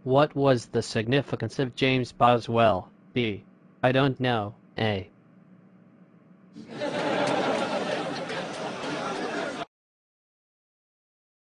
What was the significance of James Boswell? B. I don't know. A.